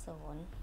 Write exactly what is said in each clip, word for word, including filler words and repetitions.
ศูนย์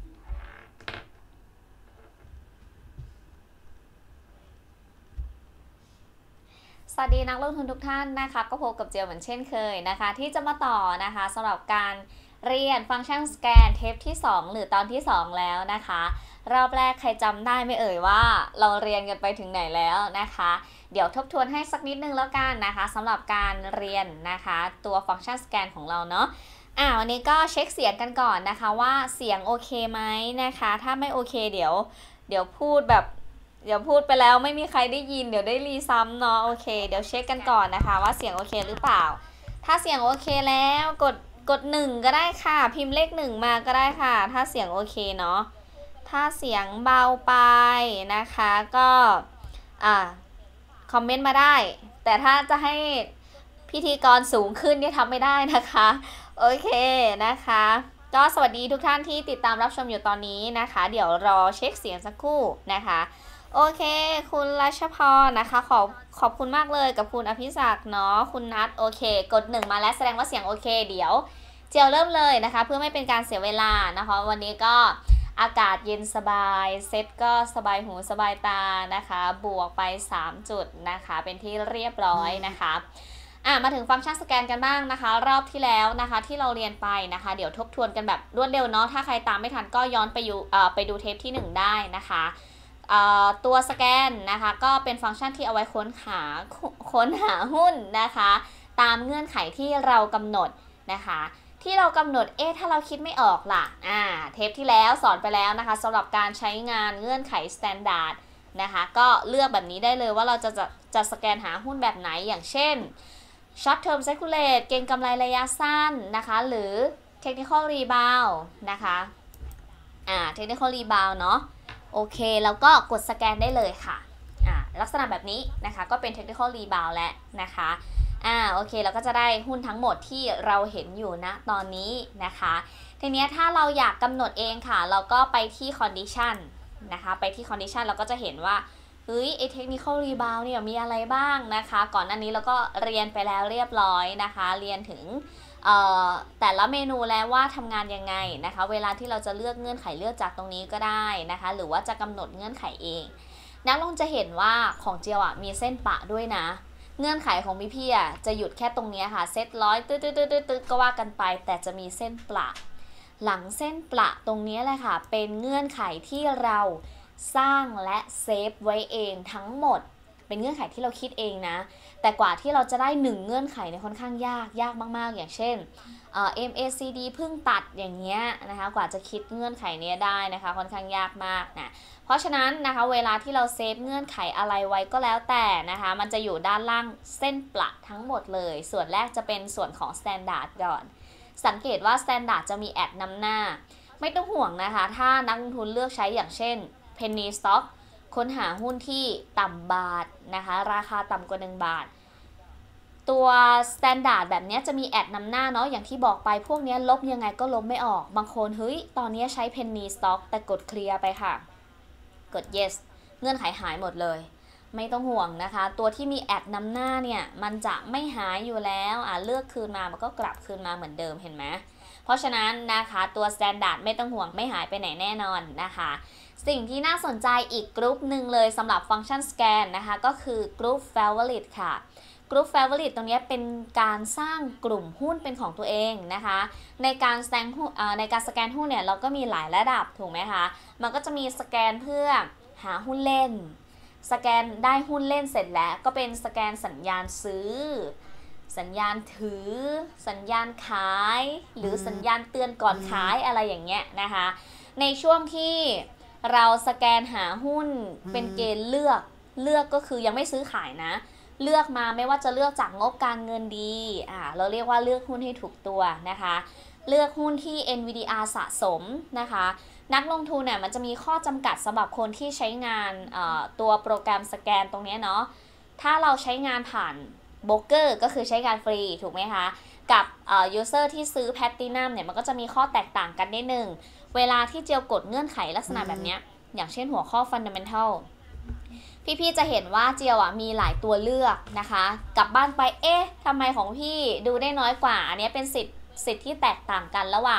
สวัสดีนักลงทุนทุกท่านนะคะก็พบกับเจียวเหมือนเช่นเคยนะคะที่จะมาต่อนะคะสำหรับการเรียนฟังก์ชันสแกนเทปที่สองหรือตอนที่สองแล้วนะคะรอบแรกใครจำได้ไม่เอ่ยว่าเราเรียนกันไปถึงไหนแล้วนะคะเดี๋ยวทบทวนให้สักนิดนึงแล้วกันนะคะสำหรับการเรียนนะคะตัวฟังก์ชันสแกนของเราเนาะอ่าวันนี้ก็เช็คเสียงกันก่อนนะคะว่าเสียงโอเคไหมนะคะถ้าไม่โอเคเดี๋ยวเดี๋ยวพูดแบบเดี๋ยวพูดไปแล้วไม่มีใครได้ยินเดี๋ยวได้รีซ้ำเนาะโอเคเดี๋ยวเช็คกันก่อนนะคะว่าเสียงโอเคหรือเปล่าถ้าเสียงโอเคแล้วกดกดหนึ่งก็ได้ค่ะพิมพ์เลขหนึ่งมาก็ได้ค่ะถ้าเสียงโอเคเนาะถ้าเสียงเบาไปนะคะก็อ่าคอมเมนต์มาได้แต่ถ้าจะให้พิธีกรสูงขึ้นเนี่ยทำไม่ได้นะคะโอเคนะคะก็สวัสดีทุกท่านที่ติดตามรับชมอยู่ตอนนี้นะคะเดี๋ยวรอเช็คเสียงสักครู่นะคะโอเคคุณรัชพรนะคะขอบขอบคุณมากเลยกับคุณอภิศักดิ์เนาะคุณนัทโอเคกดหนึ่งมาแล้วแสดงว่าเสียงโอเคเดี๋ยวเจียวเริ่มเลยนะคะเพื่อไม่เป็นการเสียเวลานะคะวันนี้ก็อากาศเย็นสบายเซ็ตก็สบายหูสบายตานะคะบวกไปสามจุดนะคะเป็นที่เรียบร้อยนะคะอ่ะมาถึงฟังก์ชันสแกนกันบ้างนะคะรอบที่แล้วนะคะที่เราเรียนไปนะคะเดี๋ยวทบทวนกันแบบรวดเร็วเนาะถ้าใครตามไม่ทันก็ย้อนไปอยู่เอ่อไปดูเทปที่หนึ่งได้นะคะตัวสแกนนะคะก็เป็นฟังก์ชันที่เอาไว้ค้นหาค้นหาหุ้นนะคะตามเงื่อนไขที่เรากำหนดนะคะที่เรากำหนดเอ๊ะถ้าเราคิดไม่ออกล่ะอ่าเทปที่แล้วสอนไปแล้วนะคะสำหรับการใช้งานเงื่อนไข standard นะคะก็เลือกแบบนี้ได้เลยว่าเราจะจะจะสแกนหาหุ้นแบบไหนอย่างเช่น short term speculate เก็งกำไรระยะสั้นนะคะหรือ technical rebound นะคะอ่า technical rebound เนาะโอเคแล้วก็กดสแกนได้เลยค่ะอ่าลักษณะแบบนี้นะคะก็เป็น technical rebound แล้วนะคะอ่าโอเคเราก็จะได้หุ้นทั้งหมดที่เราเห็นอยู่ณตอนนี้นะคะทีนี้ถ้าเราอยากกำหนดเองค่ะเราก็ไปที่ condition นะคะไปที่ condition เราก็จะเห็นว่าเฮ้ยไอ้ technical rebound เนี่ยมีอะไรบ้างนะคะก่อนหน้านี้เราก็เรียนไปแล้วเรียบร้อยนะคะเรียนถึงแต่ละเมนูแล้วว่าทำงานยังไงนะคะเวลาที่เราจะเลือกเงื่อนไขเลือกจากตรงนี้ก็ได้นะคะหรือว่าจะกำหนดเงื่อนไขเองนักลงจะเห็นว่าของเจียวอ่ะมีเส้นปะด้วยนะเงื่อนไขของพี่พี่อ่ะจะหยุดแค่ตรงนี้ค่ะเซตร้อยตึ๊ดตึ๊ดตึ๊ดตึ๊ดก็ว่ากันไปแต่จะมีเส้นปะหลังเส้นปะตรงนี้แหละค่ะเป็นเงื่อนไขที่เราสร้างและเซฟไว้เองทั้งหมดเป็นเงื่อนไขที่เราคิดเองนะแต่กว่าที่เราจะได้หนึ่งเงื่อนไขเนี่ยค่อนข้างยากยากมากๆอย่างเช่นเอ่อ เอ็ม เอ ซี ดี เพิ่งตัดอย่างเงี้ยนะคะกว่าจะคิดเงื่อนไขนี้ได้นะคะค่อนข้างยากมากนะเพราะฉะนั้นนะคะเวลาที่เราเซฟเงื่อนไขอะไรไว้ก็แล้วแต่นะคะมันจะอยู่ด้านล่างเส้นปะทั้งหมดเลยส่วนแรกจะเป็นส่วนของ standard ก่อนสังเกตว่า standard จะมีแอดนำหน้าไม่ต้องห่วงนะคะถ้านักลงทุนเลือกใช้อย่างเช่น penny stock ค้นหาหุ้นที่ต่ำบาทนะคะราคาต่ำกว่าหนึ่งบาทตัว standard แบบนี้จะมีแอดนำหน้าเนาะอย่างที่บอกไปพวกนี้ลบยังไงก็ลบไม่ออกบางคนเฮ้ยตอนนี้ใช้ penny stock แต่กดเคลียร์ไปค่ะกด yes เงื่อนไขหายหมดเลยไม่ต้องห่วงนะคะตัวที่มีแอดนำหน้าเนี่ยมันจะไม่หายอยู่แล้วอ่ะเลือกคืนมามันก็กลับคืนมาเหมือนเดิมเห็นไหมเพราะฉะนั้นนะคะตัว standard ไม่ต้องห่วงไม่หายไปไหนแน่นอนนะคะสิ่งที่น่าสนใจอีกกรุ๊ปหนึ่งเลยสำหรับฟังก์ชันสแกนนะคะก็คือกรุ๊ป favorite ค่ะกรุ๊ป favorite ตรงนี้เป็นการสร้างกลุ่มหุ้นเป็นของตัวเองนะคะในการสแกนหุ้นในการสแกนหุ้นเนี่ยเราก็มีหลายระดับถูกไหมคะมันก็จะมีสแกนเพื่อหาหุ้นเล่นสแกนได้หุ้นเล่นเสร็จแล้วก็เป็นสแกนสัญญาณซื้อสัญญาณถือสัญญาณขายหรือสัญญาณเตือนก่อนขายอะไรอย่างเงี้ยนะคะในช่วงที่เราสแกนหาหุ้นเป็นเกณฑ์เลือกเลือกก็คือยังไม่ซื้อขายนะเลือกมาไม่ว่าจะเลือกจากงบการเงินดีอ่าเราเรียกว่าเลือกหุ้นให้ถูกตัวนะคะเลือกหุ้นที่ เอ็น วี ดี อาร์ สะสมนะคะนักลงทุนเนี่ยมันจะมีข้อจำกัดสำหรับคนที่ใช้งานตัวโปรแกรมสแกนตรงนี้เนาะถ้าเราใช้งานผ่านโบรกเกอร์ก็คือใช้งานฟรีถูกไหมคะกับยูเซอร์ที่ซื้อแพลตินัมเนี่ยมันก็จะมีข้อแตกต่างกันนิดนึงเวลาที่เจียวกดเงื่อนไขลักษณะแบบนี้อย่างเช่นหัวข้อ fundamental พี่ๆจะเห็นว่าเจียวอ่ะมีหลายตัวเลือกนะคะกลับบ้านไปเอ๊ะทำไมของพี่ดูได้น้อยกว่าอันนี้เป็นสิทธิ์สิทธิ์ที่แตกต่างกันระหว่าง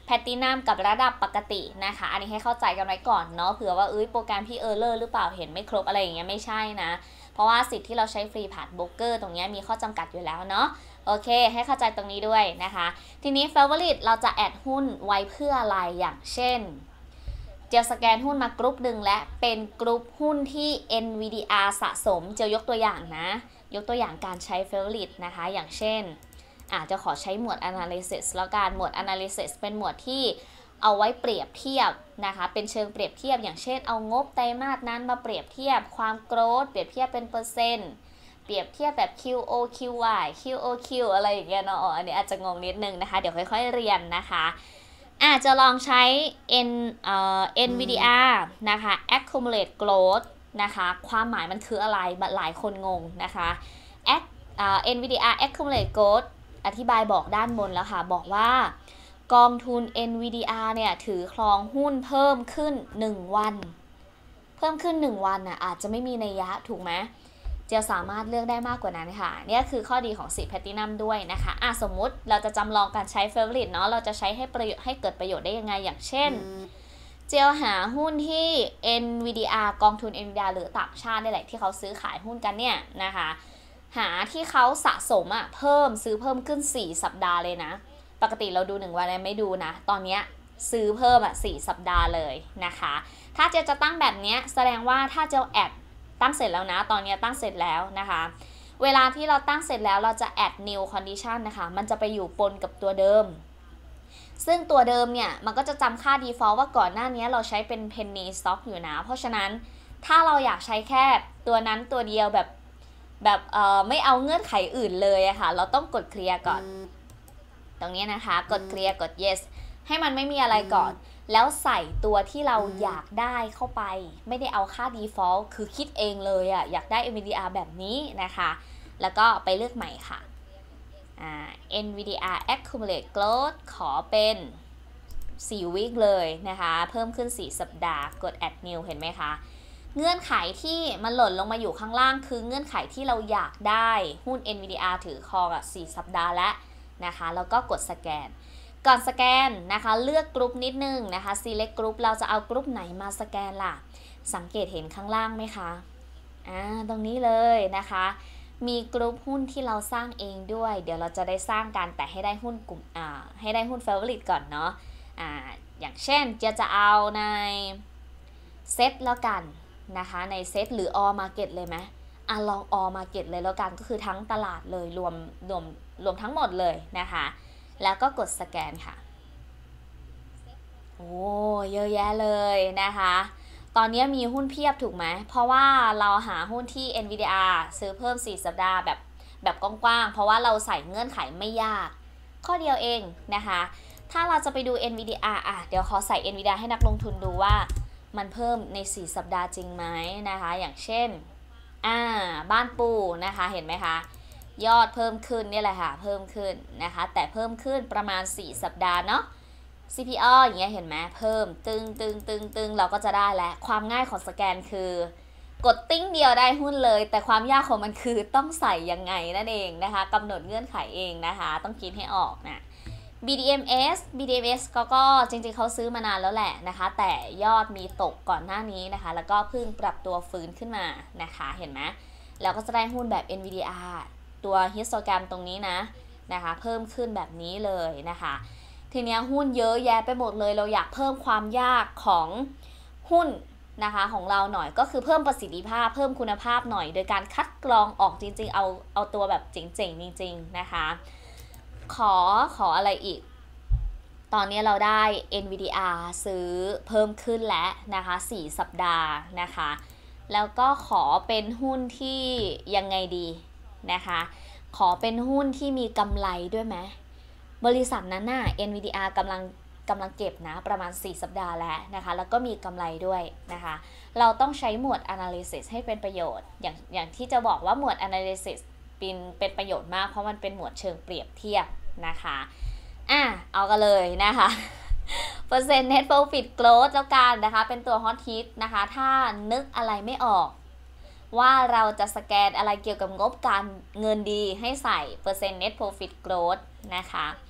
แพลตินัมกับระดับปกตินะคะอันนี้ให้เข้าใจกันไว้ก่อนเนาะเผื่อว่าเอ้ยโปรแกรมพี่เออร์เลอร์หรือเปล่าเห็นไม่ครบอะไรอย่างเงี้ยไม่ใช่นะเพราะว่าสิทธิ์ที่เราใช้ฟรีผ่านโบรกเกอร์ตรงนี้มีข้อจำกัดอยู่แล้วเนาะโอเคให้เข้าใจตรงนี้ด้วยนะคะทีนี้ Favorite เราจะแอดหุ้นไว้เพื่ออะไรอย่างเช่นเจียวสแกนหุ้นมากรุ๊ปหนึ่งและเป็นกรุ๊ปหุ้นที่ เอ็น วี ดี อาร์ สะสมเจียวยกตัวอย่างนะยกตัวอย่างการใช้ Favorite นะคะอย่างเช่นอาจจะขอใช้หมวด Analysis แล้วการหมวด Analysis เป็นหมวดที่เอาไว้เปรียบเทียบนะคะเป็นเชิงเปรียบเทียบอย่างเช่นเอางบไตรมาสนั้นมาเปรียบเทียบความโกรธเปรียบเทียบเป็นเปอร์เซ็นต์เปรียบเทียบแบบ คิว โอ คิว วาย คิว โอ คิว อะไรอย่างเงี้ยเนาะอันนี้อาจจะงงนิดนึงนะคะเดี๋ยวค่อยๆเรียนนะคะอาจจะลองใช้ N เอ่อ เอ็น วี ดี อาร์ นะคะ accumulate growth นะคะความหมายมันคืออะไรหลายคนงงนะคะ Act เอ่อ เอ็น วี ดี อาร์ accumulate growth อธิบายบอกด้านบนแล้วค่ะบอกว่ากองทุน เอ็น วี ดี อาร์ เนี่ยถือครองหุ้นเพิ่มขึ้นหนึ่งวันเพิ่มขึ้นหนึ่งวันน่ะอาจจะไม่มีนัยยะถูกไหมจะสามารถเลือกได้มากกว่านั้นค่ะนี่คือข้อดีของสิทธิ์แพลตินัมด้วยนะคะอ่ะสมมุติเราจะจำลองการใช้ Favorite เนาะเราจะใช้ให้ประโยชน์ให้เกิดประโยชน์ได้ยังไงอย่างเช่นเจียวหาหุ้นที่ เอ็น วี ดี อาร์ กองทุน เอ็น วี ดี อาร์ หรือต่างชาตินี่แหละที่เขาซื้อขายหุ้นกันเนี่ยนะคะหาที่เขาสะสมอ่ะเพิ่มซื้อเพิ่มขึ้นสี่สัปดาห์เลยนะปกติเราดูหนึ่งวันไม่ดูนะตอนนี้ซื้อเพิ่มอ่ะสี่สัปดาห์เลยนะคะถ้าเจียวจะตั้งแบบนี้แสดงว่าถ้าเจียวแอดตั้งเสร็จแล้วนะตอนนี้ตั้งเสร็จแล้วนะคะเวลาที่เราตั้งเสร็จแล้วเราจะ add new condition นะคะมันจะไปอยู่ปนกับตัวเดิมซึ่งตัวเดิมเนี่ยมันก็จะจำค่า default ว่าก่อนหน้านี้เราใช้เป็น penny stock อยู่นะเพราะฉะนั้นถ้าเราอยากใช้แค่ตัวนั้นตัวเดียวแบบแบบเอ่อไม่เอาเงื่อนไขอื่นเลยอะค่ะเราต้องกดเคลียร์ก่อนตรงนี้นะคะกดเคลียร์กด yes ให้มันไม่มีอะไรก่อนแล้วใส่ตัวที่เราอยากได้เข้าไปไม่ได้เอาค่า default คือคิดเองเลยอะอยากได้ เอ็น วี ดี อาร์ แบบนี้นะคะแล้วก็ไปเลือกใหม่ค่ะ เอ็น วี ดี อาร์ accumulate growth ขอเป็นสี่ week เลยนะคะเพิ่มขึ้นสี่สัปดาห์กด add new เห็นไหมคะเงื่อนไขที่มันหล่นลงมาอยู่ข้างล่างคือเงื่อนไขที่เราอยากได้หุ้น เอ็น วี ดี อาร์ ถือครองสี่สัปดาห์แล้วนะคะแล้วก็กดสแกนก่อนสแกนนะคะเลือกกรุ๊ปนิดนึงนะคะ select group เราจะเอากรุ๊ปไหนมาสแกนล่ะสังเกตเห็นข้างล่างไหมคะอ่าตรงนี้เลยนะคะมีกรุ๊ปหุ้นที่เราสร้างเองด้วยเดี๋ยวเราจะได้สร้างกันแต่ให้ได้หุ้นกลุ่มอ่าให้ได้หุ้น favorite ก่อนเนาะอ่าอย่างเช่นจะจะเอาในเซตแล้วกันนะคะในเซตหรือ all market เลยไหมอ่ะลอง all market เลยแล้วกันก็คือทั้งตลาดเลยรวมรวมรวมทั้งหมดเลยนะคะแล้วก็กดสแกนค่ะโอ้เยอะแยะเลยนะคะตอนนี้มีหุ้นเพียบถูกไหมเพราะว่าเราหาหุ้นที่ เอ็น วี ดี อาร์ ซื้อเพิ่มสี่สัปดาห์แบบแบบกว้างๆเพราะว่าเราใส่เงื่อนไขไม่ยากข้อเดียวเองนะคะถ้าเราจะไปดู เอ็น วี ดี อาร์ อ่ะเดี๋ยวขอใส่ เอ็น วี ดี อาร์ ให้นักลงทุนดูว่ามันเพิ่มในสี่สัปดาห์จริงไหมนะคะอย่างเช่นอ่าบ้านปูนะคะเห็นไหมคะยอดเพิ่มขึ้นนี่แหละค่ะเพิ่มขึ้นนะคะแต่เพิ่มขึ้นประมาณสี่สัปดาห์เนาะ ซี พี อ อย่างเงี้ยเห็นไหมเพิ่มตึงตึงตึงตึงเราก็จะได้แล้วความง่ายของสแกนคือกดติ้งเดียวได้หุ้นเลยแต่ความยากของมันคือต้องใส่ยังไงนั่นเองนะคะกำหนดเงื่อนไขเองนะคะต้องคิดให้ออกนะ บี ดี เอ็ม เอส บี ดี เอ็ม เอส ก็ก็จริงๆเขาซื้อมานานแล้วแหละนะคะแต่ยอดมีตกก่อนหน้านี้นะคะแล้วก็เพิ่งปรับตัวฟื้นขึ้นมานะคะเห็นไหมแล้วก็จะได้หุ้นแบบ เอ็น วี ดี อาร์ ตัวฮิสโตแกรมตรงนี้นะนะคะเพิ่มขึ้นแบบนี้เลยนะคะทีนี้หุ้นเยอะแยะไปหมดเลยเราอยากเพิ่มความยากของหุ้นนะคะของเราหน่อยก็คือเพิ่มประสิทธิภาพเพิ่มคุณภาพหน่อยโดยการคัดกรองออกจริงๆเอาเอาตัวแบบเจ๋งๆจริงๆนะคะขอขออะไรอีกตอนนี้เราได้ เอ็น วี ดี อาร์ ซื้อเพิ่มขึ้นแล้วนะคะสี่สัปดาห์นะคะแล้วก็ขอเป็นหุ้นที่ยังไงดีนะคะขอเป็นหุ้นที่มีกำไรด้วยไหมบริษัทนั้นน่ะ เอ็น วี ดี อาร์ กำลังกำลังเก็บนะประมาณสี่สัปดาห์แล้วนะคะแล้วก็มีกำไรด้วยนะคะเราต้องใช้หมวด analysis ให้เป็นประโยชน์อย่างอย่างที่จะบอกว่าหมวด analysis เป็นเป็นประโยชน์มากเพราะมันเป็นหมวดเชิงเปรียบเทียบนะคะอ่ะเอากันเลยนะคะเปอร์เซ็นต์ net profit growth แล้วกันนะคะเป็นตัว hot hit นะคะถ้านึกอะไรไม่ออกว่าเราจะสแกนอะไรเกี่ยวกับงบการเงินดีให้ใส่เปอร์เซ็นต์ net profit growth นะคะ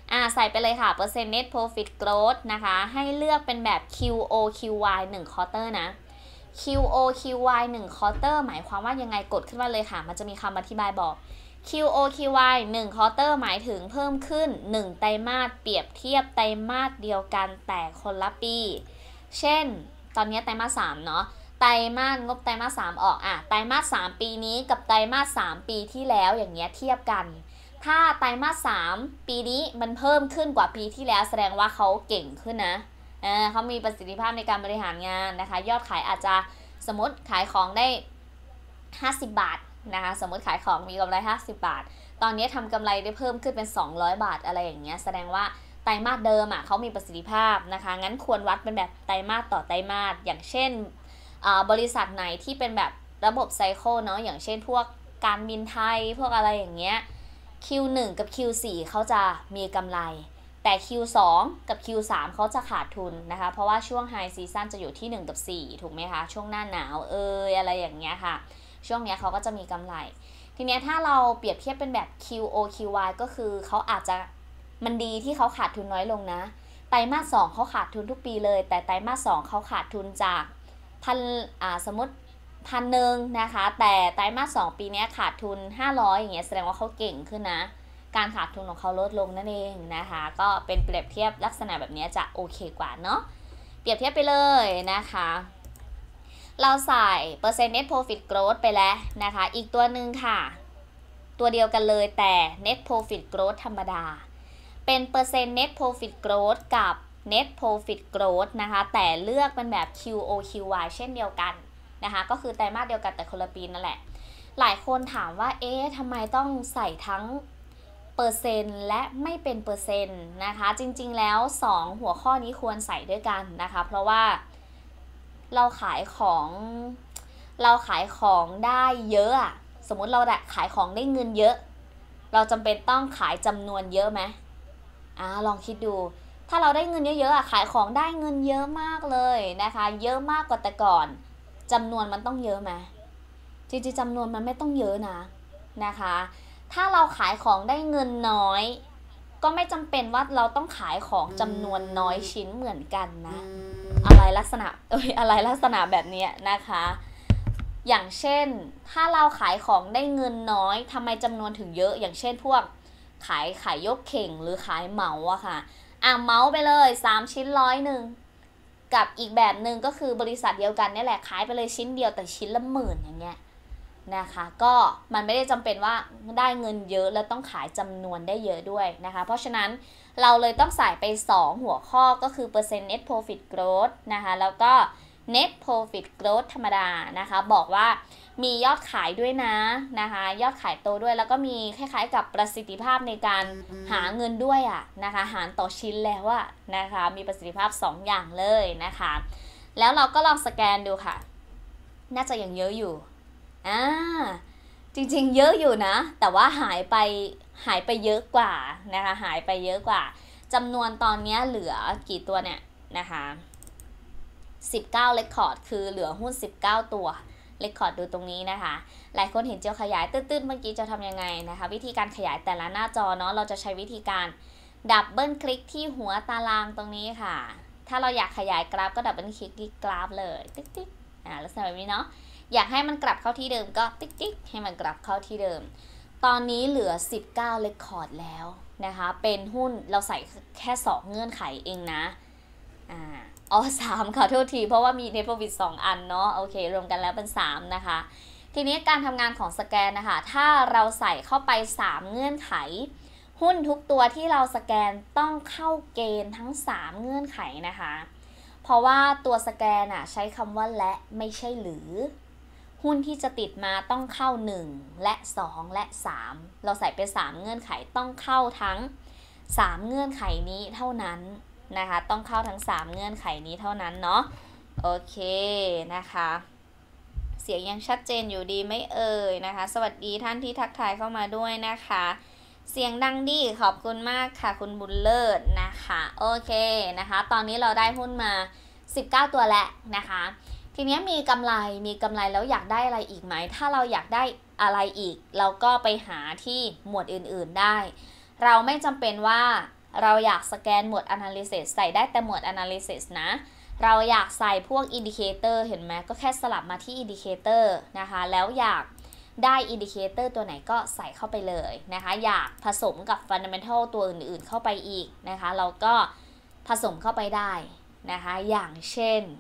อ่าใส่ไปเลยค่ะเปอร์เซ็นต์ net profit growth นะคะให้เลือกเป็นแบบ คิว โอ คิว วาย หนึ่ง quarter นะ คิว โอ คิว วาย หนึ่ง quarter หมายความว่ายังไงกดขึ้นมาเลยค่ะมันจะมีคำอธิบายบอก คิว โอ คิว วาย หนึ่ง quarter หมายถึงเพิ่มขึ้นหนึ่งไตรมาสเปรียบเทียบไตรมาสเดียวกันแต่คนละปีเช่นตอนนี้ไตรมาสสามเนาะไตรมาสงบไตรมาสสามออกอ่ะไตรมาสสามปีนี้กับไตรมาสสามปีที่แล้วอย่างเงี้ยเทียบกันถ้าไตรมาสสามปีนี้มันเพิ่มขึ้นกว่าปีที่แล้วแสดงว่าเขาเก่งขึ้นนะเออเขามีประสิทธิภาพในการบริหารงานนะคะยอดขายอาจจะสมมติขายของได้ห้าสิบบาทนะคะสมมติขายของมีกำไรห้าสิบบาทตอนนี้ทำกำไรได้เพิ่มขึ้นเป็นสองร้อยบาทอะไรอย่างเงี้ยแสดงว่าไตรมาสเดิมอ่ะเขามีประสิทธิภาพนะคะงั้นควรวัดเป็นแบบไตรมาสต่อไตรมาสอย่างเช่นบริษัทไหนที่เป็นแบบระบบไซเคิลเนาะอย่างเช่นพวกการบินไทยพวกอะไรอย่างเงี้ย คิว หนึ่ง กับ คิว สี่ เขาจะมีกำไรแต่ คิว สอง กับ คิว สาม เขาจะขาดทุนนะคะเพราะว่าช่วง High Season จะอยู่ที่หนึ่งกับสี่ถูกไหมคะช่วงหน้าหนาวเอยอะไรอย่างเงี้ยค่ะช่วงเนี้ยเขาก็จะมีกำไรทีเนี้ยถ้าเราเปรียบเทียบเป็นแบบ คิว โอ คิว วาย ก็คือเขาอาจจะมันดีที่เขาขาดทุนน้อยลงนะไตรมาสสองเขาขาดทุนทุกปีเลยแต่ไตรมาสสองเขาขาดทุนจากพันอ่าสมมติพันหนึ่งนะคะแต่ไตรมาสสองปีนี้ขาดทุนห้าร้อยอย่างเงี้ยแสดงว่าเขาเก่งขึ้นนะการขาดทุนของเขาลดลงนั่นเองนะคะก็เป็นเปรียบเทียบลักษณะแบบนี้จะโอเคกว่าเนาะเปรียบเทียบไปเลยนะคะเราใส่เปอร์เซ็นต์ net profit growth ไปแล้วนะคะอีกตัวหนึ่งค่ะตัวเดียวกันเลยแต่ net profit growth ธรรมดาเป็นเปอร์เซ็นต์ net profit growth กับ net profit growth นะคะแต่เลือกเป็นแบบ คิว โอ คิว วาย เช่นเดียวกันนะคะก็คือไตรมาสเดียวกันแต่คนละปีนั่นแหละหลายคนถามว่าเอ๊ะทำไมต้องใส่ทั้งเปอร์เซ็นต์และไม่เป็นเปอร์เซ็นต์นะคะจริงๆแล้วสองหัวข้อนี้ควรใส่ด้วยกันนะคะเพราะว่าเราขายของเราขายของได้เยอะอะสมมุติเราขายของได้เงินเยอะเราจำเป็นต้องขายจำนวนเยอะไหมอ่าลองคิดดูถ้าเราได้เงินเยอะๆอะขายของได้เงินเยอะมากเลยนะคะเยอะมากกว่าแต่ก่อนจำนวนมันต้องเยอะไหมจริงๆจำนวนมันไม่ต้องเยอะนะนะคะถ้าเราขายของได้เงินน้อยก็ไม่จำเป็นว่าเราต้องขายของจำนวนน้อยชิ้นเหมือนกันนะอะไรลักษณะเอ้ยอะไรลักษณะแบบนี้นะคะอย่างเช่นถ้าเราขายของได้เงินน้อยทำไมจำนวนถึงเยอะอย่างเช่นพวกขายขายยกเข่งหรือขายเหมาอะค่ะอ่ะเหมาไปเลยสามชิ้นร้อยหนึ่งกับอีกแบบหนึ่งก็คือบริษัทเดียวกันนี่แหละขายไปเลยชิ้นเดียวแต่ชิ้นละหมื่นอย่างเงี้ยนะคะก็มันไม่ได้จำเป็นว่าได้เงินเยอะแล้วต้องขายจำนวนได้เยอะด้วยนะคะเพราะฉะนั้นเราเลยต้องใส่ไปสองหัวข้อก็คือเปอร์เซ็นต์ net profit growth นะคะแล้วก็ net profit growth ธรรมดานะคะบอกว่ามียอดขายด้วยนะนะคะยอดขายโตด้วยแล้วก็มีคล้ายๆกับประสิทธิภาพในการหาเงินด้วยอ่ะนะคะหารต่อชิ้นแล้วอะนะคะมีประสิทธิภาพสองอย่างเลยนะคะแล้วเราก็ลองสแกนดูค่ะน่าจะยังเยอะอยู่อ่าจริงๆเยอะอยู่นะแต่ว่าหายไปหายไปเยอะกว่านะคะหายไปเยอะกว่าจำนวนตอนนี้เหลือกี่ตัวเนี่ยนะคะสิบเก้า record คือเหลือหุ้นสิบเก้าตัวเรคคอร์ดดูตรงนี้นะคะหลายคนเห็นเจียวขยายตื้นๆเมื่อกี้จะทำยังไงนะคะวิธีการขยายแต่ละหน้าจอเนาะเราจะใช้วิธีการดับเบิลคลิกที่หัวตารางตรงนี้ค่ะถ้าเราอยากขยายกราฟก็ดับเบิลคลิกที่กราฟเลยติ๊กติ๊กอ่าลักษณะแบบนี้เนาะอยากให้มันกลับเข้าที่เดิมก็ติ๊กติ๊กให้มันกลับเข้าที่เดิมตอนนี้เหลือสิบเก้าเรคคอร์ดแล้วนะคะเป็นหุ้นเราใส่แค่สองเงื่อนไขเองนะอ่าอ๋อสามค่ะโทษทีเพราะว่ามี net profit สองอันเนาะโอเครวมกันแล้วเป็นสามนะคะทีนี้การทำงานของสแกนนะคะถ้าเราใส่เข้าไปสามเงื่อนไขหุ้นทุกตัวที่เราสแกนต้องเข้าเกณฑ์ทั้งสามเงื่อนไขนะคะเพราะว่าตัวสแกนอ่ะใช้คำว่าและไม่ใช่หรือหุ้นที่จะติดมาต้องเข้าหนึ่งและสองและสามเราใส่ไปสามเงื่อนไขต้องเข้าทั้งสามเงื่อนไขนี้เท่านั้นนะคะต้องเข้าทั้งสามเงื่อนไขนี้เท่านั้นเนาะโอเคนะคะเสียงยังชัดเจนอยู่ดีไม่เอ่ยนะคะสวัสดีท่านที่ทักทายเข้ามาด้วยนะคะเสียงดังดีขอบคุณมากค่ะคุณบุญเลิศนะคะโอเคนะคะตอนนี้เราได้หุ้นมาสิบเก้าตัวแล้วนะคะทีนี้มีกำไรมีกำไรแล้วอยากได้อะไรอีกไหมถ้าเราอยากได้อะไรอีกเราก็ไปหาที่หมวดอื่นๆได้เราไม่จำเป็นว่าเราอยากสแกนหมวด analysis ใส่ได้แต่หมวด analysis นะเราอยากใส่พวก indicator เห็นไหมก็แค่สลับมาที่ indicator นะคะแล้วอยากได้ indicator ตัวไหนก็ใส่เข้าไปเลยนะคะอยากผสมกับ fundamental ตัวอื่นๆเข้าไปอีกนะคะเราก็ผสมเข้าไปได้นะคะอย่างเช่น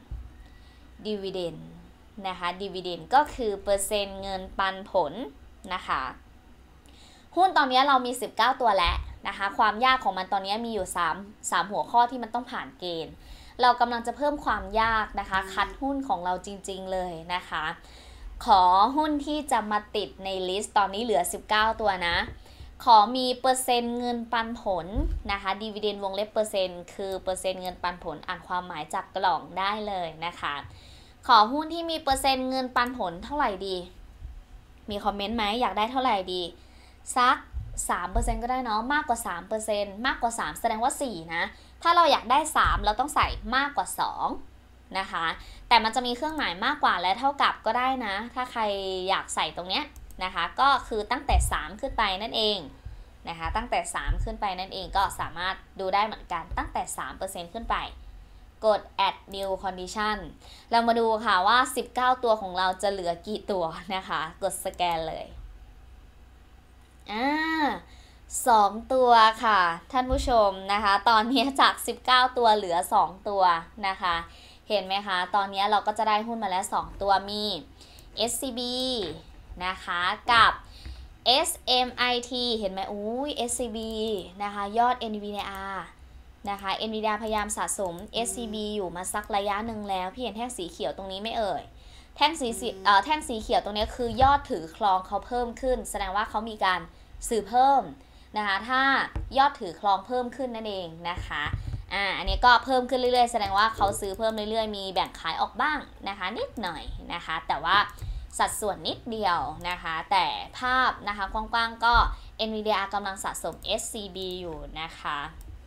dividend นะคะ dividend ก็คือเปอร์เซ็นต์เงินปันผลนะคะหุ้นตอนนี้เรามีสิบเก้าตัวแล้วนะคะความยากของมันตอนนี้มีอยู่3 3หัวข้อที่มันต้องผ่านเกณฑ์เรากำลังจะเพิ่มความยากนะคะคัดหุ้นของเราจริงๆเลยนะคะขอหุ้นที่จะมาติดในลิสต์ตอนนี้เหลือสิบเก้าตัวนะขอมีเปอร์เซ็นต์เงินปันผลนะคะ dividend วงเล็บเปอร์เซ็นต์คือเปอร์เซ็นต์เงินปันผลอ่านความหมายจากกล่องได้เลยนะคะขอหุ้นที่มีเปอร์เซ็นต์เงินปันผลเท่าไหร่ดีมีคอมเมนต์ไหมอยากได้เท่าไหร่ดีสัก สามเปอร์เซ็นต์ ก็ได้เนาะมากกว่า สามเปอร์เซ็นต์ มากกว่าสามแสดงว่าสี่นะถ้าเราอยากได้สามเราต้องใส่มากกว่าสองนะคะแต่มันจะมีเครื่องหมายมากกว่าและเท่ากับก็ได้นะถ้าใครอยากใส่ตรงเนี้ยนะคะก็คือตั้งแต่สามขึ้นไปนั่นเองนะคะตั้งแต่สามขึ้นไปนั่นเองก็สามารถดูได้เหมือนกันตั้งแต่ สามเปอร์เซ็นต์ ขึ้นไปกด add new condition เรามาดูค่ะว่าสิบเก้าตัวของเราจะเหลือกี่ตัวนะคะกดสแกนเลยอ่าสองตัวค่ะท่านผู้ชมนะคะตอนนี้จากสิบเก้าตัวเหลือสองตัวนะคะเห็นไหมคะตอนนี้เราก็จะได้หุ้นมาแล้วสองตัวมี เอส ซี บี นะคะกับ เอส เอ็ม ไอ ที เห็นไหมอุ้ย เอส ซี บี นะคะยอด เอ็น วี ดี อาร์ นะคะ Nvidia พยายามสะสม เอส ซี บี อยู่มาสักระยะหนึ่งแล้วพี่เห็นแท่งสีเขียวตรงนี้ไม่เอ่ยแท่งสีเอ่อแท่งสีเขียวตรงนี้คือยอดถือครองเขาเพิ่มขึ้นแสดงว่าเขามีการซื้อเพิ่มนะคะถ้ายอดถือครองเพิ่มขึ้นนั่นเองนะคะอ่าอันนี้ก็เพิ่มขึ้นเรื่อยๆแสดงว่าเขาซื้อเพิ่มเรื่อยๆมีแบ่งขายออกบ้างนะคะนิดหน่อยนะคะแต่ว่าสัดส่วนนิดเดียวนะคะแต่ภาพนะคะกว้างๆก็ Nvidia กำลังสะสม เอส ซี บี อยู่นะคะ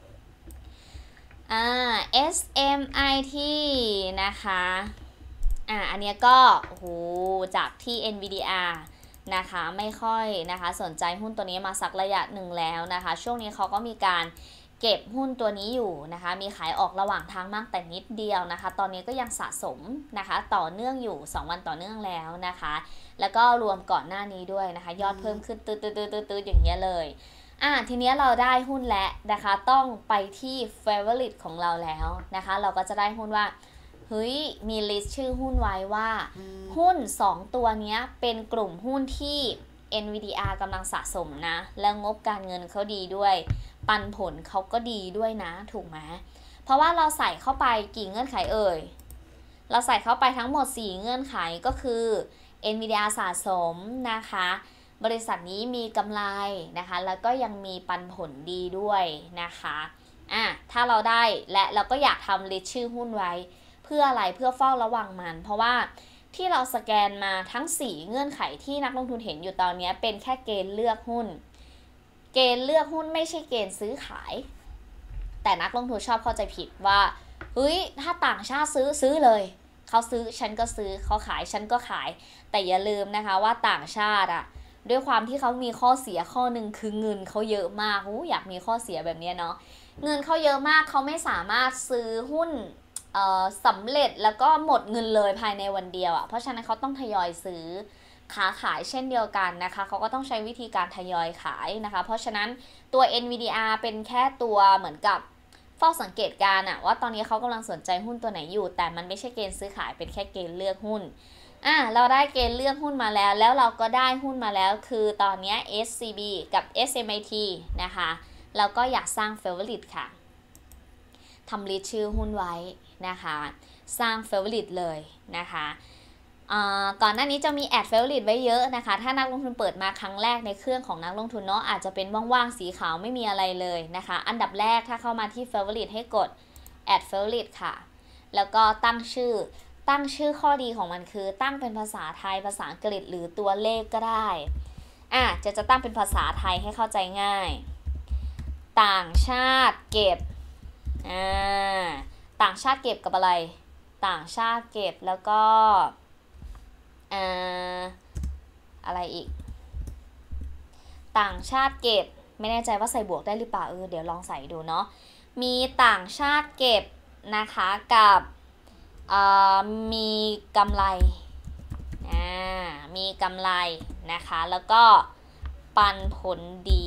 อ่า เอส เอ็ม ไอ ที นะคะอ่าอันนี้ก็โอ้โหจากที่ Nvidia นะคะไม่ค่อยนะคะสนใจหุ้นตัวนี้มาสักระยะหนึ่งแล้วนะคะช่วงนี้เขาก็มีการเก็บหุ้นตัวนี้อยู่นะคะมีขายออกระหว่างทางมากแต่นิดเดียวนะคะตอนนี้ก็ยังสะสมนะคะต่อเนื่องอยู่สองวันต่อเนื่องแล้วนะคะแล้วก็รวมก่อนหน้านี้ด้วยนะคะยอดเพิ่มขึ้นตืดๆๆๆอย่างเงี้ยเลยอ่ะทีนี้เราได้หุ้นแล้วนะคะต้องไปที่ favorite ของเราแล้วนะคะเราก็จะได้หุ้นว่าเฮ้ยมีลิสต์ชื่อหุ้นไว้ว่าหุ้นสองตัวนี้เป็นกลุ่มหุ้นที่ Nvidia กำลังสะสมนะแล้วงบการเงินเขาดีด้วยปันผลเขาก็ดีด้วยนะถูกไหมเพราะว่าเราใส่เข้าไปกี่เงื่อนไขเอ่ยเราใส่เข้าไปทั้งหมดสี่เงื่อนไขก็คือ Nvidia สะสมนะคะบริษัทนี้มีกำไรนะคะแล้วก็ยังมีปันผลดีด้วยนะคะอ่ะถ้าเราได้และเราก็อยากทำลิสต์ชื่อหุ้นไว้เพื่ออะไรเพื่อเฝ้าระวังมันเพราะว่าที่เราสแกนมาทั้งสี่เงื่อนไขที่นักลงทุนเห็นอยู่ตอนนี้เป็นแค่เกณฑ์เลือกหุ้นเกณฑ์เลือกหุ้นไม่ใช่เกณฑ์ซื้อขายแต่นักลงทุนชอบเข้าใจผิดว่าเฮ้ยถ้าต่างชาติซื้อซื้อเลยเขาซื้อฉันก็ซื้อเขาขายฉันก็ขายแต่อย่าลืมนะคะว่าต่างชาติอะด้วยความที่เขามีข้อเสียข้อหนึ่งคือเงินเขาเยอะมากอู้อยากมีข้อเสียแบบนี้เนาะเงินเขาเยอะมากเขาไม่สามารถซื้อหุ้นสำเร็จแล้วก็หมดเงินเลยภายในวันเดียวอ่ะเพราะฉะนั้นเขาต้องทยอยซื้อค้าขายเช่นเดียวกันนะคะเขาก็ต้องใช้วิธีการทยอยขายนะคะเพราะฉะนั้นตัว Nvidia เป็นแค่ตัวเหมือนกับเฝ้าสังเกตการณ์อะว่าตอนนี้เขากำลังสนใจหุ้นตัวไหนอยู่แต่มันไม่ใช่เกณฑ์ซื้อขายเป็นแค่เกณฑ์เลือกหุ้นอ่ะเราได้เกณฑ์เลือกหุ้นมาแล้วแล้วเราก็ได้หุ้นมาแล้วคือตอนนี้ เอส ซี บี กับ เอส เอ็ม ไอ ที นะคะเราก็อยากสร้าง favorite ค่ะทำลิสต์ชื่อหุ้นไว้นะคะสร้าง favorite เลยนะคะก่อนหน้านี้จะมีแอด favorite ไว้เยอะนะคะถ้านักลงทุนเปิดมาครั้งแรกในเครื่องของนักลงทุนเนาะอาจจะเป็นว่างๆสีขาวไม่มีอะไรเลยนะคะอันดับแรกถ้าเข้ามาที่ favorite ให้กด add favorite ค่ะแล้วก็ตั้งชื่อตั้งชื่อข้อดีของมันคือตั้งเป็นภาษาไทยภาษาอังกฤษหรือตัวเลขก็ได้อ่ะจะจะตั้งเป็นภาษาไทยให้เข้าใจง่ายต่างชาติเก็บอ่าต่างชาติเก็บกับอะไรต่างชาติเก็บแล้วก็อ่าอะไรอีกต่างชาติเก็บไม่แน่ใจว่าใส่บวกได้หรือเปล่าเออเดี๋ยวลองใส่ดูเนาะมีต่างชาติเก็บนะคะกับมีกำไรอ่ามีกำไรนะคะแล้วก็ปันผลดี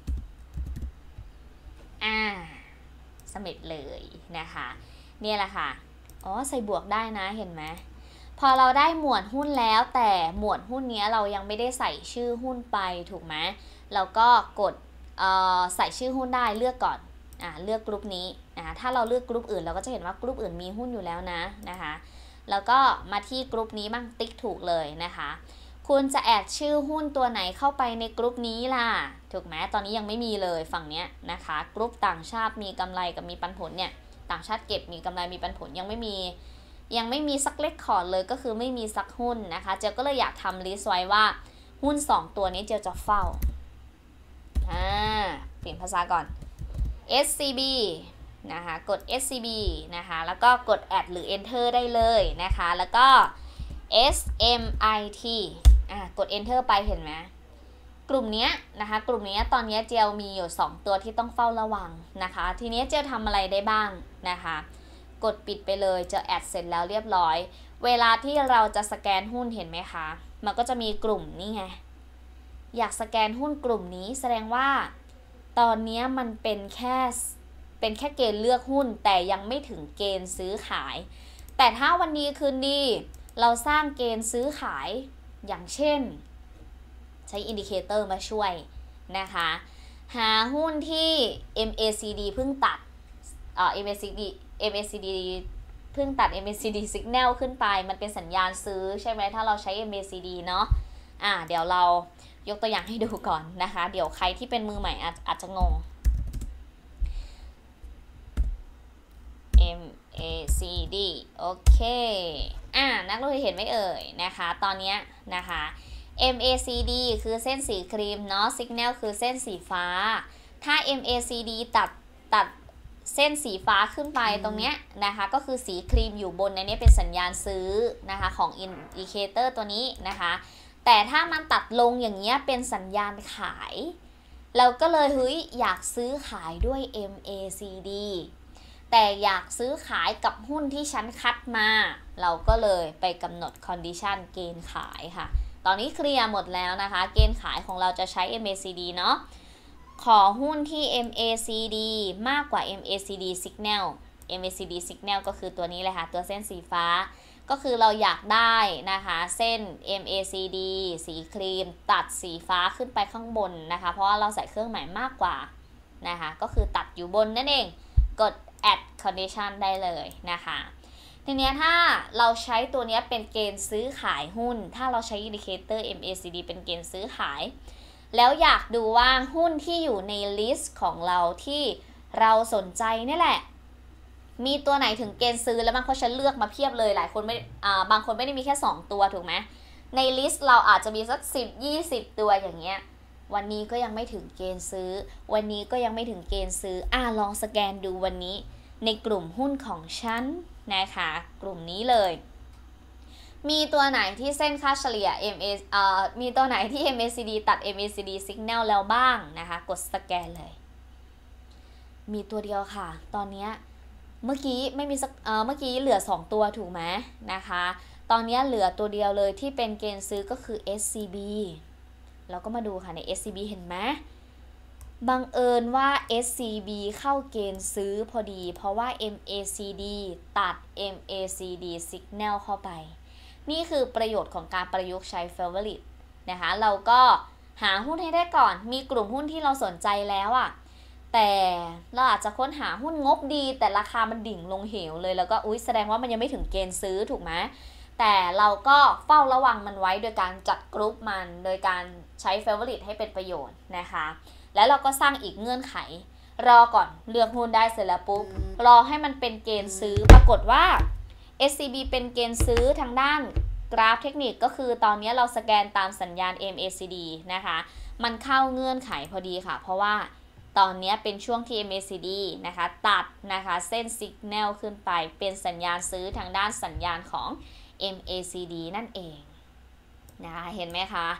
อ่าสำเร็จเลยนะคะเนี่ยแหละค่ะอ๋อใส่บวกได้นะเห็นไหมพอเราได้หมวดหุ้นแล้วแต่หมวดหุ้นนี้เรายังไม่ได้ใส่ชื่อหุ้นไปถูกไหมเราก็กดใส่ชื่อหุ้นได้เลือกก่อนอ่าเลือกกลุ่มนี้นะคะถ้าเราเลือกกลุ่มอื่นเราก็จะเห็นว่ากลุ่มอื่นมีหุ้นอยู่แล้วนะนะคะแล้วก็มาที่กลุ่มนี้บ้างติ๊กถูกเลยนะคะคุณจะแอดชื่อหุ้นตัวไหนเข้าไปในกลุ่มนี้ล่ะถูกไหมตอนนี้ยังไม่มีเลยฝั่งเนี้ยนะคะกลุ่มต่างชาติมีกำไรกับมีปันผลเนี่ยต่างชาติเก็บมีกำไรมีปันผลยังไม่มียังไม่มีสักเลขคอร์ดเลยก็คือไม่มีสักหุ้นนะคะเจลก็เลยอยากทำลิสต์ไว้ว่าหุ้นสองตัวนี้เจลจะเฝ้าอ่าเปลี่ยนภาษาก่อน เอส ซี บี นะคะกด เอส ซี บี นะคะแล้วก็กด add หรือ enter ได้เลยนะคะแล้วก็ เอส เอ็ม ไอ ที อ่ากด enter ไปเห็นไหมกลุ่มนี้นะคะกลุ่มนี้ตอนนี้เจลมีอยู่สองตัวที่ต้องเฝ้าระวังนะคะทีนี้เจลทำอะไรได้บ้างนะคะกดปิดไปเลยเจลแอดเสร็จแล้วเรียบร้อยเวลาที่เราจะสแกนหุ้นเห็นไหมคะมันก็จะมีกลุ่มนี่ไงอยากสแกนหุ้นกลุ่มนี้แสดงว่าตอนนี้มันเป็นแค่เป็นแค่เกณฑ์เลือกหุ้นแต่ยังไม่ถึงเกณฑ์ซื้อขายแต่ถ้าวันนี้คืนดีเราสร้างเกณฑ์ซื้อขายอย่างเช่นใช้อินดิเคเตอร์มาช่วยนะคะหาหุ้นที่ เอ็ม เอ ซี ดี เพิ่งตัดเอ่อ เอ็ม เอ ซี ดี เอ็ม เอ ซี ดี เพิ่งตัด เอ็ม เอ ซี ดี Signal ขึ้นไปมันเป็นสัญญาณซื้อใช่ไหมถ้าเราใช้ เอ็ม เอ ซี ดี เนาะอ่าเดี๋ยวเรายกตัวอย่างให้ดูก่อนนะคะเดี๋ยวใครที่เป็นมือใหม่อาจอาจจะงง เอ็ม เอ ซี ดี โอเคอ่านักลงทุนเห็นไหมเอ่ยนะคะตอนนี้นะคะ เอ็ม เอ ซี ดี คือเส้นสีครีมเนาะ Signal คือเส้นสีฟ้าถ้า เอ็ม เอ ซี ดี ตัดตัดเส้นสีฟ้าขึ้นไปตรงเนี้ยนะคะก็คือสีครีมอยู่บนในนี้เป็นสัญญาณซื้อนะคะของอินดิเคเตอร์ตัวนี้นะคะแต่ถ้ามันตัดลงอย่างเงี้ยเป็นสัญญาณขายเราก็เลยเฮ้ยอยากซื้อขายด้วย เอ็ม เอ ซี ดี แต่อยากซื้อขายกับหุ้นที่ฉันคัดมาเราก็เลยไปกำหนด condition เกณฑ์ขายค่ะตอนนี้เคลียร์หมดแล้วนะคะเกณฑ์ขายของเราจะใช้ เอ็ม เอ ซี ดี เนาะขอหุ้นที่ เอ็ม เอ ซี ดี มากกว่า เอ็ม เอ ซี ดี Signal เอ็ม เอ ซี ดี Signal ก็คือตัวนี้เลยค่ะตัวเส้นสีฟ้าก็คือเราอยากได้นะคะเส้น เอ็ม เอ ซี ดี สีครีมตัดสีฟ้าขึ้นไปข้างบนนะคะเพราะว่าเราใส่เครื่องหมายมากกว่านะคะก็คือตัดอยู่บนนั่นเองกด add condition ได้เลยนะคะทีนี้ถ้าเราใช้ตัวนี้เป็นเกณฑ์ซื้อขายหุ้นถ้าเราใช้ indicator เอ็ม เอ ซี ดี เป็นเกณฑ์ซื้อขายแล้วอยากดูว่าหุ้นที่อยู่ในลิสต์ของเราที่เราสนใจนี่แหละมีตัวไหนถึงเกณฑ์ซื้อแล้วบางคนฉันเลือกมาเพียบเลยหลายคนไม่อ่าบางคนไม่ได้มีแค่สองตัวถูกไหมในลิสต์เราอาจจะมีสักสิบ ยี่สิบตัวอย่างเงี้ยวันนี้ก็ยังไม่ถึงเกณฑ์ซื้อวันนี้ก็ยังไม่ถึงเกณฑ์ซื้ออ่าลองสแกนดูวันนี้ในกลุ่มหุ้นของฉันนะคะกลุ่มนี้เลยมีตัวไหนที่เส้นค่าเฉลี่ย เอ็ม เอ เอ่อมีตัวไหนที่ เอ็ม เอ ซี ดี ตัด เอ็ม เอ ซี ดี Signal แล้วบ้างนะคะกดสแกนเลยมีตัวเดียวค่ะตอนนี้เมื่อกี้ไม่มีสักเอ่อเมื่อกี้เหลือสองตัวถูกไหมนะคะตอนนี้เหลือตัวเดียวเลยที่เป็นเกณฑ์ซื้อก็คือ เอส ซี บี เราก็มาดูค่ะใน เอส ซี บี เห็นไหมบังเอิญว่า เอส ซี บี เข้าเกณฑ์ซื้อพอดีเพราะว่า เอ็ม เอ ซี ดี ตัด เอ็ม เอ ซี ดี Signal เข้าไปนี่คือประโยชน์ของการประยุกต์ใช้ Favorite นะคะเราก็หาหุ้นให้ได้ก่อนมีกลุ่มหุ้นที่เราสนใจแล้วอ่ะแต่เราอาจจะค้นหาหุ้นงบดีแต่ราคามันดิ่งลงเหวเลยแล้วก็อุ๊ยแสดงว่ามันยังไม่ถึงเกณฑ์ซื้อถูกไหมแต่เราก็เฝ้าระวังมันไว้โดยการจัดกรุ๊ปมันโดยการใช้ Favorite ให้เป็นประโยชน์นะคะแล้วเราก็สร้างอีกเงื่อนไขรอก่อนเลือกหุ้นได้เสร็จแล้วปุ๊บรอให้มันเป็นเกณฑ์ซื้อปรากฏว่า เอส ซี บี เป็นเกณฑ์ซื้อทางด้านกราฟเทคนิคก็คือตอนนี้เราสแกนตามสัญญาณ เอ็ม เอ ซี ดี นะคะมันเข้าเงื่อนไขพอดีค่ะเพราะว่าตอนนี้เป็นช่วงที่ เอ็ม เอ ซี ดี นะคะตัดนะคะเส้น Signal ขึ้นไปเป็นสัญญาณซื้อทางด้านสัญญาณของ เอ็ม เอ ซี ดี นั่นเองนะคะเห็นไหมคะ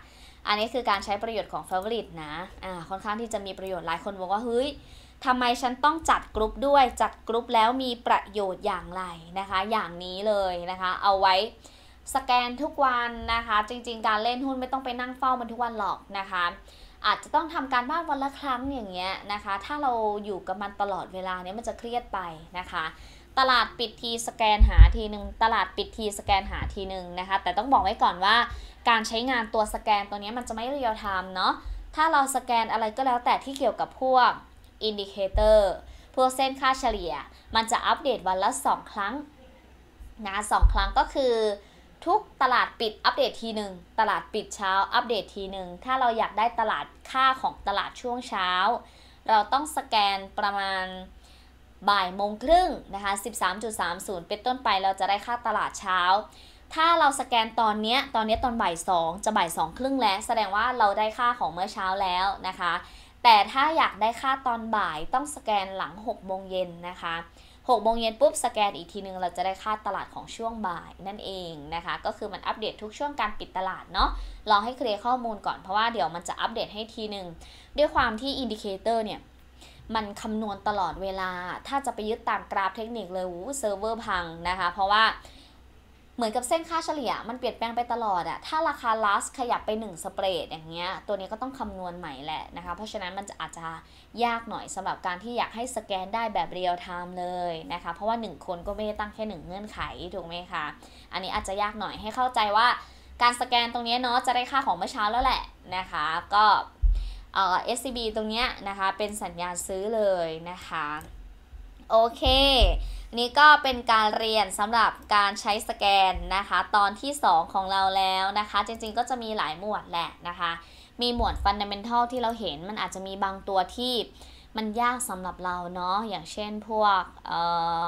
อันนี้คือการใช้ประโยชน์ของ favorite นะอ่าค่อนข้างที่จะมีประโยชน์หลายคนบอกว่าเฮ้ยทำไมฉันต้องจัดกรุ๊ปด้วยจัดกรุ๊ปแล้วมีประโยชน์อย่างไรนะคะอย่างนี้เลยนะคะเอาไว้สแกนทุกวันนะคะจริงๆการเล่นหุ้นไม่ต้องไปนั่งเฝ้ามันทุกวันหรอกนะคะอาจจะต้องทำการบ้านวันละครั้งอย่างเงี้ยนะคะถ้าเราอยู่กับมันตลอดเวลาเนี้ยมันจะเครียดไปนะคะตลาดปิดทีสแกนหาทีหนึ่งตลาดปิดทีสแกนหาทีหนึ่งนะคะแต่ต้องบอกไว้ก่อนว่าการใช้งานตัวสแกนตัวนี้มันจะไม่เรียลไทม์เนาะถ้าเราสแกนอะไรก็แล้วแต่ที่เกี่ยวกับพวกอินดิเคเตอร์พวกเส้นค่าเฉลี่ยมันจะอัปเดตวันละสองครั้งนะสองครั้งก็คือทุกตลาดปิดอัปเดตทีหนึ่งตลาดปิดเช้าอัปเดตทีหนึ่งถ้าเราอยากได้ตลาดค่าของตลาดช่วงเช้าเราต้องสแกนประมาณบ่ายโมงครึ่งนะคะ สิบสามจุดสามศูนย์ เป็นต้นไปเราจะได้ค่าตลาดเช้าถ้าเราสแกนตอนนี้ตอนนี้ตอนบ่ายสองจะบ่ายสองครึ่งแล้วแสดงว่าเราได้ค่าของเมื่อเช้าแล้วนะคะแต่ถ้าอยากได้ค่าตอนบ่ายต้องสแกนหลังหกโมงเย็นนะคะหกโมงเย็นปุ๊บสแกนอีกทีนึงเราจะได้ค่าตลาดของช่วงบ่ายนั่นเองนะคะก็คือมันอัปเดตทุกช่วงการปิดตลาดเนาะลองให้เคลียร์ข้อมูลก่อนเพราะว่าเดี๋ยวมันจะอัปเดตให้ทีนึงด้วยความที่อินดิเคเตอร์เนี่ยมันคำนวณตลอดเวลาถ้าจะไปยึดตามกราฟเทคนิคเลยวู้เซิร์ฟเวอร์พังนะคะเพราะว่าเหมือนกับเส้นค่าเฉลี่ยมันเปลี่ยนแปลงไปตลอดอะถ้าราคา last ขยับไปหนึ่งสเปรดอย่างเงี้ยตัวนี้ก็ต้องคำนวณใหม่แหละนะคะเพราะฉะนั้นมันจะอาจจะยากหน่อยสำหรับการที่อยากให้สแกนได้แบบเรียลไทม์เลยนะคะเพราะว่าหนึ่งคนก็ไม่ได้ตั้งแค่หนึ่งเงื่อนไขถูกไหมคะอันนี้อาจจะยากหน่อยให้เข้าใจว่าการสแกนตรงนี้เนาะจะได้ค่าของเมื่อเช้าแล้วแหละนะคะก็เอ่อ เอส ซี บี ตรงเนี้ยนะคะเป็นสัญญาณซื้อเลยนะคะโอเคนี่ก็เป็นการเรียนสำหรับการใช้สแกนนะคะตอนที่สองของเราแล้วนะคะจริงๆก็จะมีหลายหมวดแหละนะคะมีหมวด Fundamental ที่เราเห็นมันอาจจะมีบางตัวที่มันยากสำหรับเราเนาะอย่างเช่นพวกเอ่อ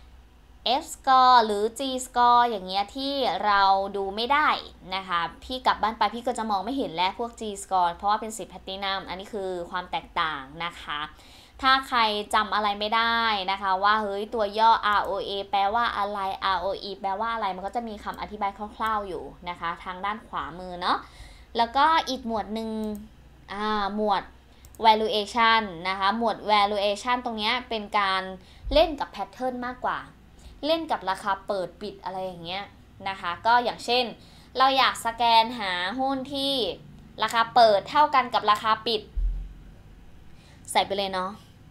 F score หรือ G score อย่างเงี้ยที่เราดูไม่ได้นะคะพี่กลับบ้านไปพี่ก็จะมองไม่เห็นแล้วพวก G score เพราะว่าเป็นสิบ Platinum อันนี้คือความแตกต่างนะคะถ้าใครจำอะไรไม่ได้นะคะว่าเฮ้ยตัวย่อ อาร์ โอ เอ แปลว่าอะไร อาร์ โอ อี แปลว่าอะไรมันก็จะมีคำอธิบายคร่าวๆอยู่นะคะทางด้านขวามือเนาะแล้วก็อีกหมวดหนึ่งอ่าหมวด valuation นะคะหมวด valuation ตรงนี้เป็นการเล่นกับแพทเทิร์นมากกว่าเล่นกับราคาเปิดปิดอะไรอย่างเงี้ยนะคะก็อย่างเช่นเราอยากสแกนหาหุ้นที่ราคาเปิดเท่ากันกับราคาปิดใส่ไปเลยเนาะ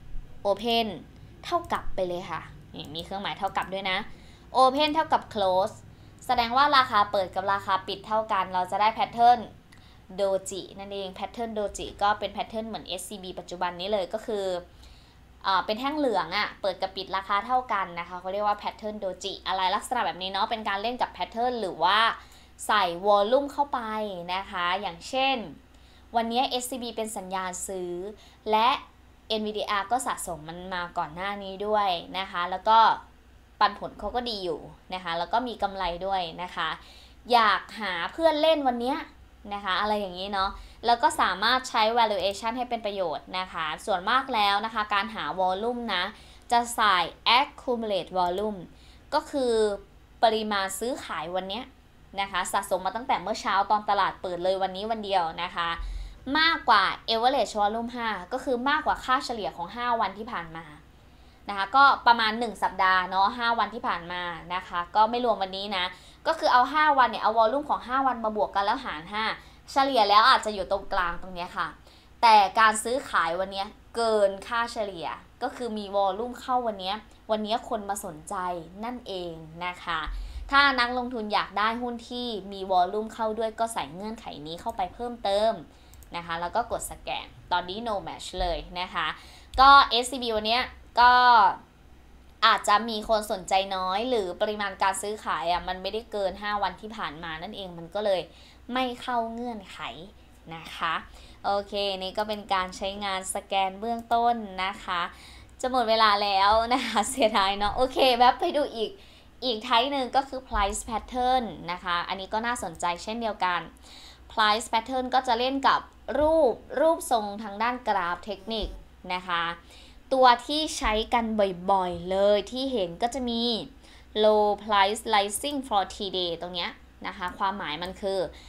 Open เท่ากับไปเลยค่ะนี่มีเครื่องหมายเท่ากับด้วยนะ Open เท่ากับ Close แสดงว่าราคาเปิดกับราคาปิดเท่ากันเราจะได้แพทเทิร์นโดจินั่นเองแพทเทิร์นโดจิก็เป็นแพทเทิร์นเหมือน เอส ซี บี ปัจจุบันนี้เลยก็คืออ่าเป็นแท่งเหลืองอะ่ะเปิดกับปิดราคาเท่ากันนะคะเขาเรียกว่าแพทเทิร์นโดจิอะไรลักษณะแบบนี้เนาะเป็นการเล่นกับแพทเทิร์นหรือว่าใส่วอลลุ่มเข้าไปนะคะอย่างเช่นวันนี้ เอส ซี บี เป็นสัญญาณซื้อและเอ็น วี ดี อาร์ ก็สะสมมันมาก่อนหน้านี้ด้วยนะคะแล้วก็ปันผลเขาก็ดีอยู่นะคะแล้วก็มีกำไรด้วยนะคะอยากหาเพื่อนเล่นวันนี้นะคะอะไรอย่างนี้เนาะแล้วก็สามารถใช้ valuation ให้เป็นประโยชน์นะคะส่วนมากแล้วนะคะการหา volume นะจะใส่ accumulate volume ก็คือปริมาณซื้อขายวันนี้นะคะสะสมมาตั้งแต่เมื่อเช้าตอนตลาดเปิดเลยวันนี้วันเดียวนะคะมากกว่า average volume ห้าก็คือมากกว่าค่าเฉลี่ยของห้าวันที่ผ่านมานะคะก็ประมาณหนึ่งสัปดาห์เนาะห้าวันที่ผ่านมานะคะก็ไม่รวมวันนี้นะก็คือเอาห้าวันเนี่ยเอา volume ของห้าวันมาบวกกันแล้วหารห้าเฉลี่ยแล้วอาจจะอยู่ตรงกลางตรงนี้ค่ะแต่การซื้อขายวันนี้เกินค่าเฉลี่ยก็คือมี volume เข้าวันนี้วันนี้คนมาสนใจนั่นเองนะคะถ้านักลงทุนอยากได้หุ้นที่มี volume เข้าด้วยก็ใส่เงื่อนไขนี้เข้าไปเพิ่มเติมนะคะแล้วก็กดสแกนตอนนี้ no match เลยนะคะก็ เอส ซี บี วันนี้ก็อาจจะมีคนสนใจน้อยหรือปริมาณการซื้อขายอ่ะมันไม่ได้เกินห้าวันที่ผ่านมานั่นเองมันก็เลยไม่เข้าเงื่อนไขนะคะโอเคนี่ก็เป็นการใช้งานสแกนเบื้องต้นนะคะจะหมดเวลาแล้วนะคะเสียดายเนาะโอเคแวบไปดูอีกอีกไทป์หนึ่งก็คือ price pattern นะคะอันนี้ก็น่าสนใจเช่นเดียวกัน price pattern ก็จะเล่นกับรูปรูปทรงทางด้านกราฟเทคนิคนะคะตัวที่ใช้กันบ่อยๆเลยที่เห็นก็จะมี low price rising for ที day ตรงเนี้ยนะคะความหมายมันคือ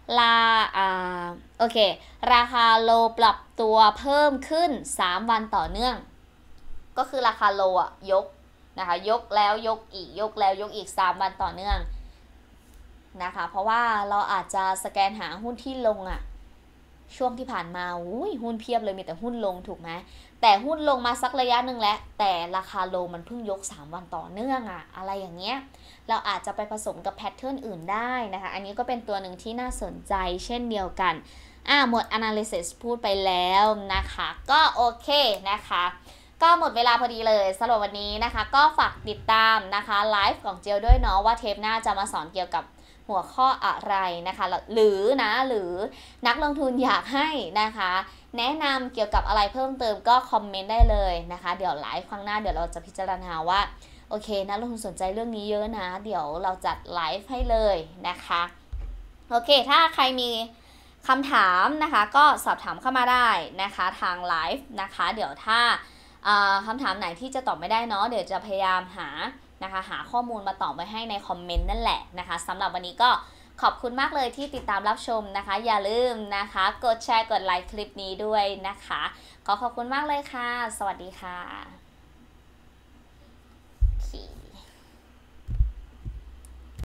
ลาอ่าโอเคราคาโลปรับตัวเพิ่มขึ้นสามวันต่อเนื่องก็คือราคาโลอ่ะยกนะคะยกแล้วยกอีกยกแล้วยกอีกสามวันต่อเนื่องนะคะเพราะว่าเราอาจจะสแกนหาหุ้นที่ลงอ่ะช่วงที่ผ่านมาอุ้ยหุ้นเพียบเลยมีแต่หุ้นลงถูกไหมแต่หุ้นลงมาสักระยะหนึ่งแล้วแต่ราคาโลมันเพิ่งยกสามวันต่อเนื่องอ่ะอะไรอย่างเงี้ยเราอาจจะไปผสมกับแพทเทิร์นอื่นได้นะคะอันนี้ก็เป็นตัวหนึ่งที่น่าสนใจเช่นเดียวกันอ่าหมด analysis พูดไปแล้วนะคะก็โอเคนะคะก็หมดเวลาพอดีเลยสำหรับวันนี้นะคะก็ฝากติดตามนะคะไลฟ์ของเจียวด้วยเนาะว่าเทปหน้าจะมาสอนเกี่ยวกับหัวข้ออะไรนะคะหรือนะหรือนักลงทุนอยากให้นะคะแนะนำเกี่ยวกับอะไรเพิ่มเติมก็คอมเมนต์ได้เลยนะคะเดี๋ยวไลฟ์ครั้งหน้าเดี๋ยวเราจะพิจารณาว่าโอเคนักลงทุนสนใจเรื่องนี้เยอะนะเดี๋ยวเราจัดไลฟ์ให้เลยนะคะโอเคถ้าใครมีคำถามนะคะก็สอบถามเข้ามาได้นะคะทางไลฟ์นะคะเดี๋ยวถ้าคำถามไหนที่จะตอบไม่ได้เนาะเดี๋ยวจะพยายามหานะคะหาข้อมูลมาตอบไว้ให้ในคอมเมนต์นั่นแหละนะคะสำหรับวันนี้ก็ขอบคุณมากเลยที่ติดตามรับชมนะคะอย่าลืมนะคะกดแชร์กดไลค์คลิปนี้ด้วยนะคะขอขอบคุณมากเลยค่ะสวัสดีค่ะ